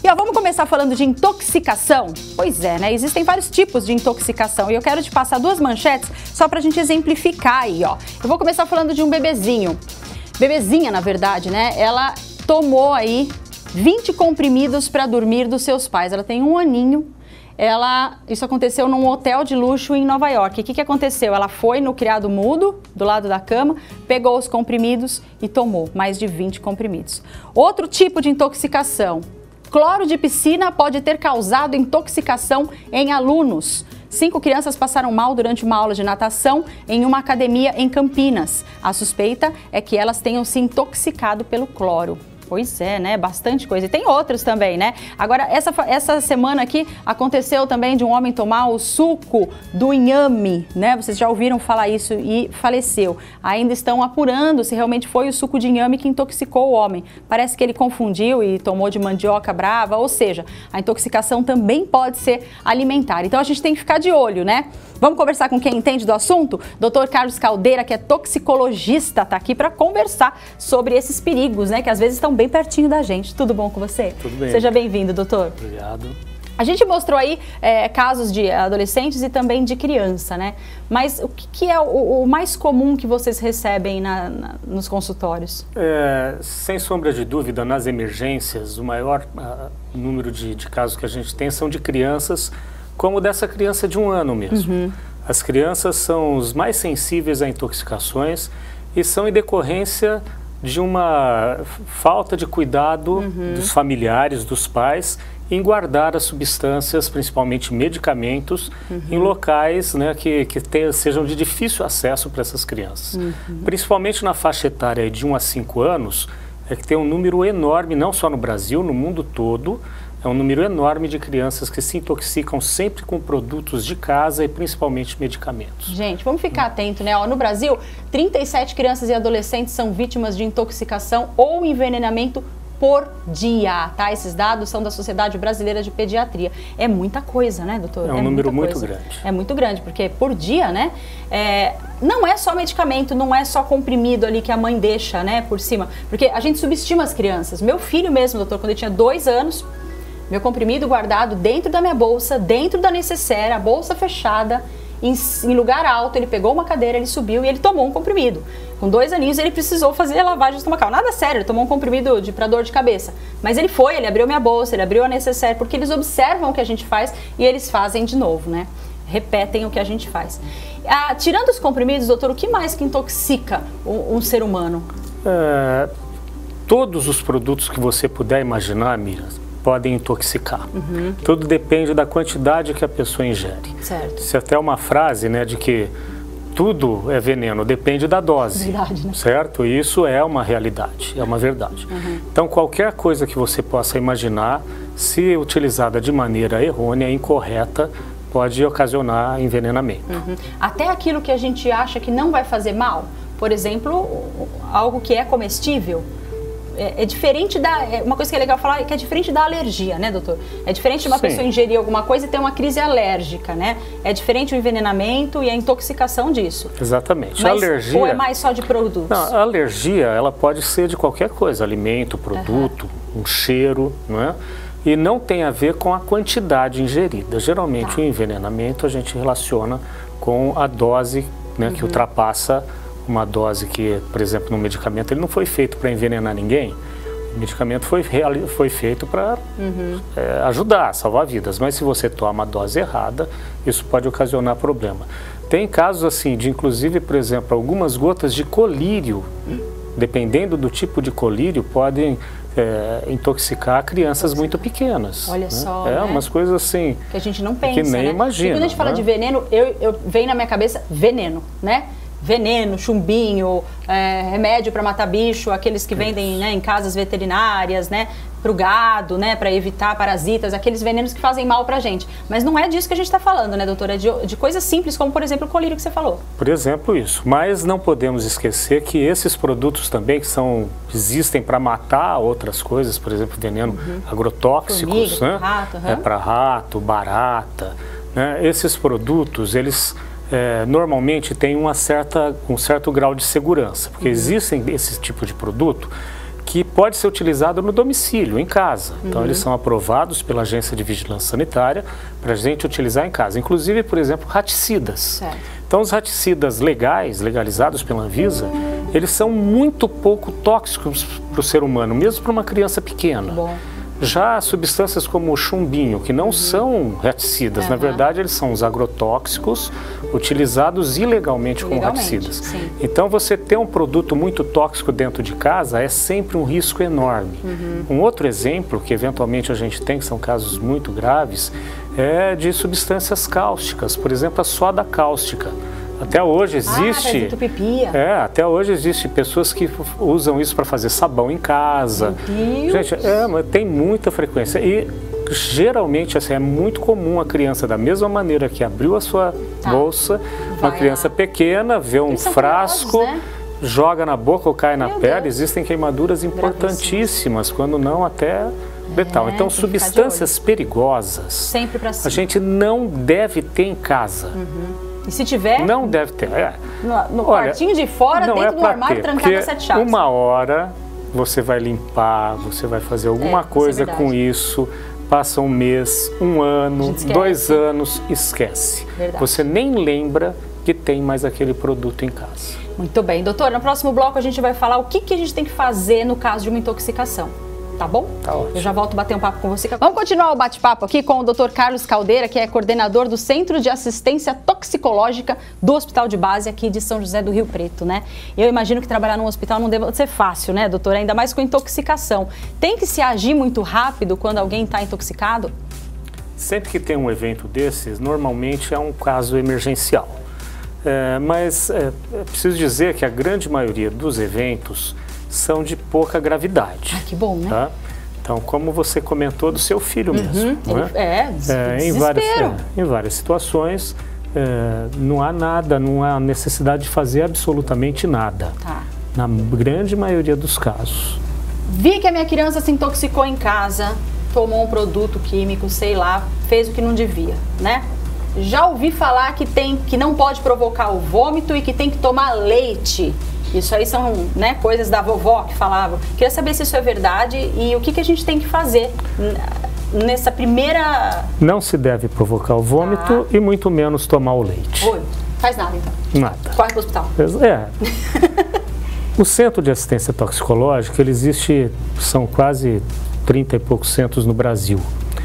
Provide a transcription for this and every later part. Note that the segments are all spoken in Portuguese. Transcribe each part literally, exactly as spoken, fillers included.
E ó, vamos começar falando de intoxicação? Pois é, né? Existem vários tipos de intoxicação e eu quero te passar duas manchetes só pra gente exemplificar aí, ó. Eu vou começar falando de um bebezinho. Bebezinha, na verdade, né? Ela tomou aí vinte comprimidos para dormir dos seus pais. Ela tem um aninho. Ela, isso aconteceu num hotel de luxo em Nova York. O que, que aconteceu? Ela foi no criado mudo, do lado da cama, pegou os comprimidos e tomou mais de vinte comprimidos. Outro tipo de intoxicação. Cloro de piscina pode ter causado intoxicação em alunos. Cinco crianças passaram mal durante uma aula de natação em uma academia em Campinas. A suspeita é que elas tenham se intoxicado pelo cloro. Pois é, né? Bastante coisa. E tem outros também, né? Agora, essa, essa semana aqui aconteceu também de um homem tomar o suco do inhame, né? Vocês já ouviram falar isso e faleceu. Ainda estão apurando se realmente foi o suco de inhame que intoxicou o homem. Parece que ele confundiu e tomou de mandioca brava, ou seja, a intoxicação também pode ser alimentar. Então a gente tem que ficar de olho, né? Vamos conversar com quem entende do assunto? doutor Carlos Caldeira, que é toxicologista, está aqui para conversar sobre esses perigos, né? Que às vezes estão bem pertinho da gente. Tudo bom com você? Tudo bem. Seja bem-vindo, doutor. Obrigado. A gente mostrou aí é, casos de adolescentes e também de criança, né? Mas o que, que é o, o mais comum que vocês recebem na, na, nos consultórios? É, sem sombra de dúvida, nas emergências, o maior uh, número de, de casos que a gente tem são de crianças, como dessa criança de um ano mesmo. Uhum. As crianças são os mais sensíveis a intoxicações e são em decorrência de uma falta de cuidado uhum. dos familiares, dos pais, em guardar as substâncias, principalmente medicamentos, uhum. em locais, né, que, que te, sejam de difícil acesso para essas crianças. Uhum. Principalmente na faixa etária de um a cinco anos, é que tem um número enorme, não só no Brasil, no mundo todo, é um número enorme de crianças que se intoxicam sempre com produtos de casa e principalmente medicamentos. Gente, vamos ficar hum. atento, né? Ó, no Brasil, trinta e sete crianças e adolescentes são vítimas de intoxicação ou envenenamento por dia, tá? Esses dados são da Sociedade Brasileira de Pediatria. É muita coisa, né, doutor? É um é número muito grande. É muito grande, porque por dia, né? É, não é só medicamento, não é só comprimido ali que a mãe deixa, né, por cima. Porque a gente subestima as crianças. Meu filho mesmo, doutor, quando ele tinha dois anos... Meu comprimido guardado dentro da minha bolsa, dentro da necessaire, a bolsa fechada, em, em lugar alto, ele pegou uma cadeira, ele subiu e ele tomou um comprimido. Com dois aninhos ele precisou fazer lavagem estomacal. Nada sério, ele tomou um comprimido de, pra dor de cabeça. Mas ele foi, ele abriu minha bolsa, ele abriu a necessaire, porque eles observam o que a gente faz e eles fazem de novo, né? Repetem o que a gente faz. Ah, tirando os comprimidos, doutor, o que mais que intoxica um, um ser humano? É, todos os produtos que você puder imaginar, Miriam, podem intoxicar. Uhum. Tudo depende da quantidade que a pessoa ingere. Certo. Isso é até uma frase, né, de que tudo é veneno, depende da dose. Verdade, né? Certo? E isso é uma realidade, é uma verdade. Uhum. Então, qualquer coisa que você possa imaginar, se utilizada de maneira errônea, incorreta, pode ocasionar envenenamento. Uhum. Até aquilo que a gente acha que não vai fazer mal, por exemplo, algo que é comestível, É, é diferente da... É uma coisa que é legal falar, que é diferente da alergia, né, doutor? É diferente de uma Sim. pessoa ingerir alguma coisa e ter uma crise alérgica, né? É diferente o envenenamento e a intoxicação disso. Exatamente. Mas, a alergia... Ou é mais só de produtos? Não, a alergia, ela pode ser de qualquer coisa, alimento, produto, uhum. um cheiro, não é? E não tem a ver com a quantidade ingerida. Geralmente tá. o envenenamento a gente relaciona com a dose, né, uhum. que ultrapassa uma dose que, por exemplo, no medicamento, ele não foi feito para envenenar ninguém. O medicamento foi, foi feito para uhum. é, ajudar, salvar vidas. Mas se você toma a dose errada, isso pode ocasionar problema. Tem casos assim, de inclusive, por exemplo, algumas gotas de colírio, uhum. dependendo do tipo de colírio, podem é, intoxicar crianças muito pequenas. Olha né? só, É, né? umas coisas assim... Que a gente não pensa, que nem né? imagina. E quando a gente fala né? de veneno, eu, eu, vem na minha cabeça veneno, né? Veneno, chumbinho, é, remédio para matar bicho, aqueles que vendem, né, em casas veterinárias, né, para o gado, né, para evitar parasitas, aqueles venenos que fazem mal para a gente. Mas não é disso que a gente está falando, né, doutora? É de, de coisas simples, como, por exemplo, o colírio que você falou. Por exemplo, isso. Mas não podemos esquecer que esses produtos também, que são, existem para matar outras coisas, por exemplo, veneno uhum. agrotóxicos, Formiga, né? rato, uhum. é, para rato, barata, né? Esses produtos, eles... É, normalmente tem uma certa, um certo grau de segurança, porque uhum. existem esse tipo de produto que pode ser utilizado no domicílio, em casa. Então, Uhum. eles são aprovados pela Agência de Vigilância Sanitária para a gente utilizar em casa. Inclusive, por exemplo, raticidas. Certo. Então, os raticidas legais, legalizados pela Anvisa, eles são muito pouco tóxicos para o ser humano, mesmo para uma criança pequena. Bom. Já substâncias como o chumbinho, que não uhum. são raticidas, uhum. na verdade eles são os agrotóxicos utilizados ilegalmente, ilegalmente como raticidas. Sim. Então você ter um produto muito tóxico dentro de casa é sempre um risco enorme. Uhum. Um outro exemplo que eventualmente a gente tem, que são casos muito graves, é de substâncias cáusticas, por exemplo a soda cáustica. Até hoje existe, ah, é, até hoje existe pessoas que usam isso para fazer sabão em casa. Meu Deus. Gente, é, mas tem muita frequência e geralmente assim, é muito comum a criança, da mesma maneira que abriu a sua tá. bolsa, Vai uma criança lá. pequena vê um frasco, né? joga na boca ou cai Meu na pele. Deus. Existem queimaduras importantíssimas, quando não até letal. É, então substâncias perigosas sempre pra cima. A gente não deve ter em casa. Uhum. E se tiver? Não deve ter. É. No, no Olha, quartinho de fora, dentro é do armário, ter, trancado a sete chaves. Uma hora você vai limpar, você vai fazer alguma é, coisa isso é com isso, passa um mês, um ano, dois anos, esquece. Verdade. Você nem lembra que tem mais aquele produto em casa. Muito bem. Doutor, no próximo bloco a gente vai falar o que, que a gente tem que fazer no caso de uma intoxicação. Tá bom? Tá ótimo. Eu já volto a bater um papo com você. Vamos continuar o bate-papo aqui com o doutor Carlos Caldeira, que é coordenador do Centro de Assistência Toxicológica do Hospital de Base aqui de São José do Rio Preto, né? Eu imagino que trabalhar num hospital não deve ser fácil, né, doutor? Ainda mais com intoxicação. Tem que se agir muito rápido quando alguém está intoxicado? Sempre que tem um evento desses, normalmente é um caso emergencial. É, mas é, é preciso dizer que a grande maioria dos eventos são de pouca gravidade. Ah, que bom, né? Tá? Então, como você comentou do seu filho uhum, mesmo. Ele, né? É, é em, várias, é, em várias situações, é, não há nada, não há necessidade de fazer absolutamente nada. Tá. Na grande maioria dos casos. Vi que a minha criança se intoxicou em casa, tomou um produto químico, sei lá, fez o que não devia, né? Já ouvi falar que, tem, que não pode provocar o vômito e que tem que tomar leite. Isso aí são, né, coisas da vovó que falavam. Queria saber se isso é verdade e o que, que a gente tem que fazer nessa primeira... Não se deve provocar o vômito ah. e muito menos tomar o leite. Oi, faz nada então? Nada. Corre para o hospital. É. O Centro de Assistência Toxicológica, ele existe, são quase trinta e poucos centros no Brasil.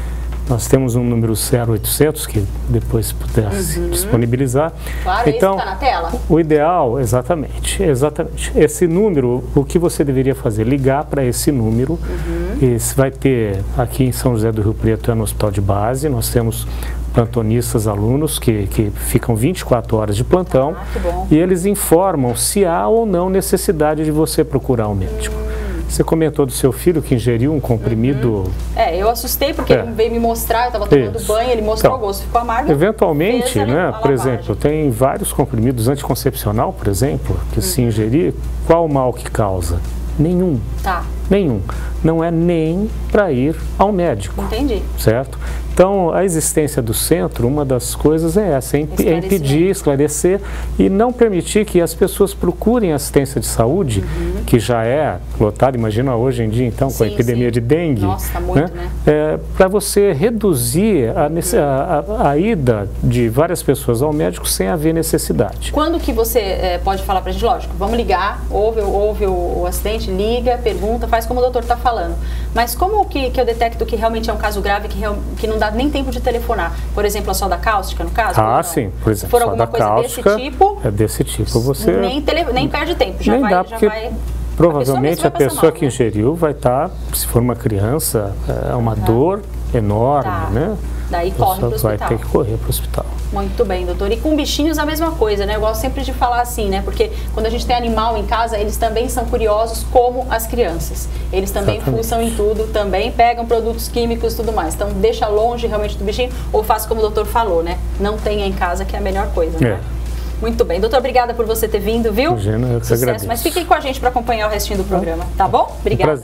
Nós temos um número zero oitocentos, que depois pudesse uhum. disponibilizar. Claro, então, isso está na tela. O ideal, exatamente, exatamente. Esse número, o que você deveria fazer? Ligar para esse número. Uhum. Esse vai ter, aqui em São José do Rio Preto, é no Hospital de Base, nós temos plantonistas, alunos, que, que ficam vinte e quatro horas de plantão. Ah, que bom. E eles informam se há ou não necessidade de você procurar um médico. Você comentou do seu filho que ingeriu um comprimido... Uhum. É, eu assustei porque é. ele veio me mostrar, eu estava tomando Isso. banho, ele mostrou então, o gosto, ficou amargo. Eventualmente, né, por exemplo, tem vários comprimidos anticoncepcional, por exemplo, que uhum. se ingerir, qual o mal que causa? Nenhum. Tá. Nenhum. Não é nem para ir ao médico. Entendi. Certo? Então, a existência do centro, uma das coisas é essa, é impedir, esclarecer e não permitir que as pessoas procurem assistência de saúde, uhum. que já é lotada, imagina hoje em dia, então, com sim, a epidemia sim. de dengue. Nossa, tá muito, né? né? É, para você reduzir a, a, a, a ida de várias pessoas ao médico sem haver necessidade. Quando que você é, pode falar para a gente? Lógico, vamos ligar, ouve, ouve o, o acidente, liga, pergunta, faz como o doutor está falando. Mas como que, que eu detecto que realmente é um caso grave, que, real, que não dá nem tempo de telefonar? Por exemplo, a soda cáustica, no caso? Ah, sim. Por exemplo, se for alguma coisa cáustica, desse tipo... É desse tipo, você... Nem, tele, nem perde tempo, já nem vai... Dá já porque vai provavelmente a pessoa, a pessoa mal, que né? ingeriu vai estar, tá, se for uma criança, é uma tá. dor enorme, tá. né? Daí corre para o hospital. Vai ter que correr para o hospital. Muito bem, doutor. E com bichinhos a mesma coisa, né? Eu gosto sempre de falar assim, né? Porque quando a gente tem animal em casa, eles também são curiosos como as crianças. Eles também Exatamente. fuçam em tudo, também pegam produtos químicos e tudo mais. Então deixa longe realmente do bichinho ou faz como o doutor falou, né? Não tenha em casa, que é a melhor coisa, né? É. Muito bem. Doutor, obrigada por você ter vindo, viu? Imagina, eu que Sucesso. agradeço. Mas fiquem com a gente para acompanhar o restinho do programa, tá bom? Obrigada.